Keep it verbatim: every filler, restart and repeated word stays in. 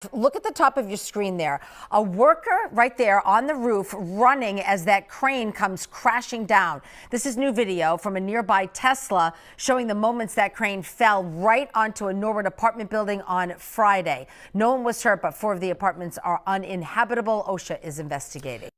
Look at the top of your screen there. A worker right there on the roof running as that crane comes crashing down. This is new video from a nearby Tesla showing the moments that crane fell right onto a Norwood apartment building on Friday. No one was hurt, but four of the apartments are uninhabitable. OSHA is investigating.